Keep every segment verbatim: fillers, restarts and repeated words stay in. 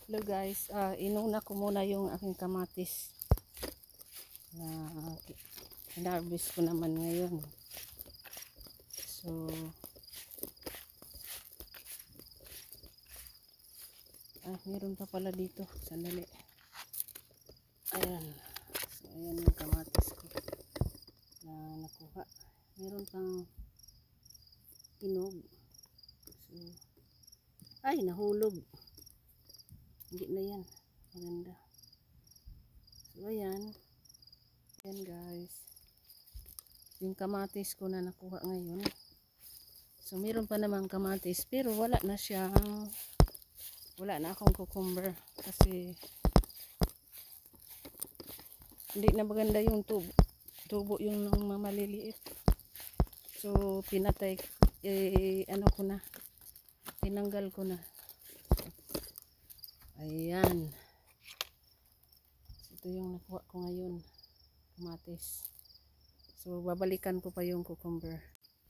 Hello guys, uh, inuna ko muna yung aking kamatis na hinarvest ko naman ngayon. So ah, meron pa pala dito, sandali. Ayan, so ayan yung kamatis ko na nakuha. Meron pang inog. So ay, nahulog. Hindi na yan. Maganda. So, ayan. Ayan, guys. Yung kamatis ko na nakuha ngayon. So, meron pa namang kamatis. Pero, wala na siyang, wala na akong cucumber. Kasi, hindi na maganda yung tubo. Tubo yung maliliit. So, pinatay. Eh, ano ko na. Tinanggal ko na. Ayan. Ito yung nakuha ko ngayon. Kamatis. So, babalikan ko pa yung cucumber.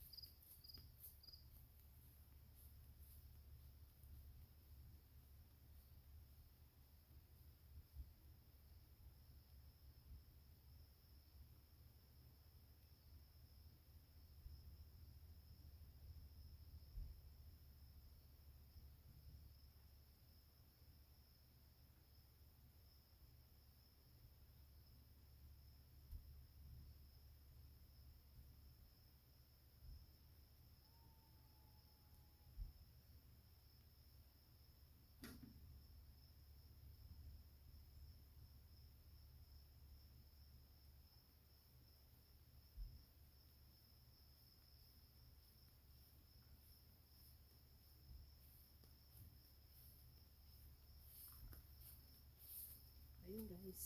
Ayun guys.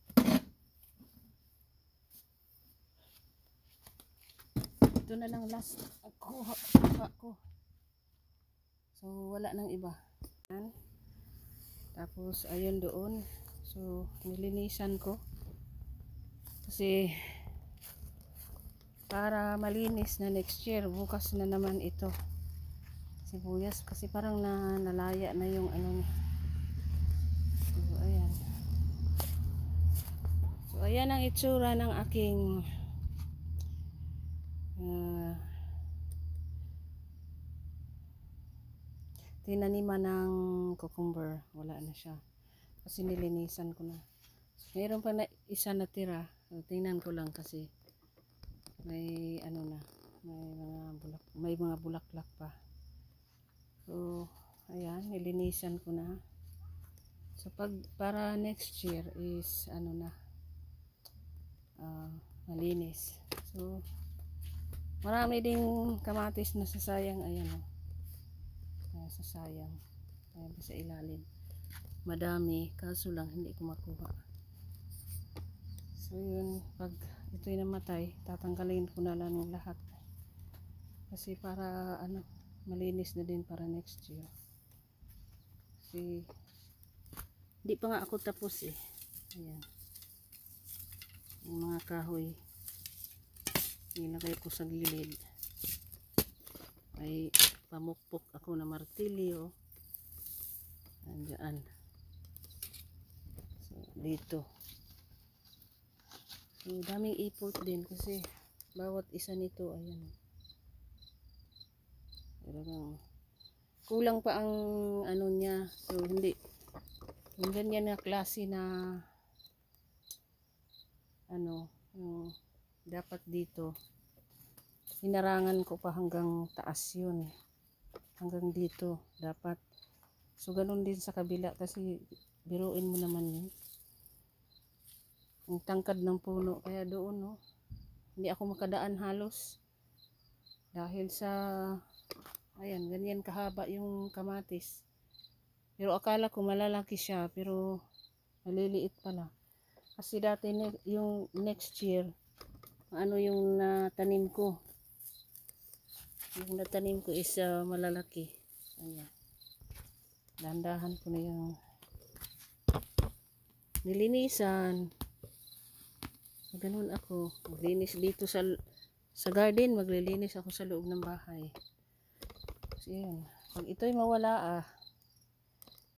Ito na lang last ako ko. So wala nang iba. Tapos ayun doon. So nilinisan ko. Kasi para malinis na next year, bukas na naman ito. Sibuyas kasi parang na, nalaya na yung ano niya. So ayan. So ayan ang itsura ng aking uh, tinaniman ng cucumber. Wala na siya kasi nilinisan ko na. So, mayroon pa na isa na tira. So, tingnan ko lang kasi may ano na, may mga bulak, may mga bulaklak pa. So ayan, nilinisan ko na. So pag para next year is ano na, uh, malinis. So marami ding kamatis na sasayang. Ayan o, uh, sasayang. Ayan pa sa ilalim, madami, kaso lang hindi ko makuha. So yun, pag ito'y namatay, tatanggalin ko na lang lahat kasi para ano, malinis na din para next year. Kasi hindi pa nga ako tapos eh. Ayan, yung mga kahoy nilagay ko sa gilid, ay pamukpok ako na martilyo. Andyan. So dito, so daming ipot din kasi bawat isa nito, ayan, talagang kulang pa ang ano niya. So hindi yung ganyan na klase na ano, yung dapat dito hinarangan ko pa hanggang taas yun, hanggang dito dapat. So ganun din sa kabila kasi biruin mo naman yun, yung tangkad ng puno. Kaya doon no, hindi ako makadaan halos dahil sa ayan, ganyan kahaba yung kamatis. Pero akala ko malalaki siya, pero maliliit pala. Kasi dati yung next year, ano yung natanim ko, yung natanim ko is uh, malalaki. Ayan, dandahan ko na yung nilinisan. Ganun ako maglinis dito sa sa garden, maglilinis ako sa loob ng bahay. So yun, pag ito'y mawala ah,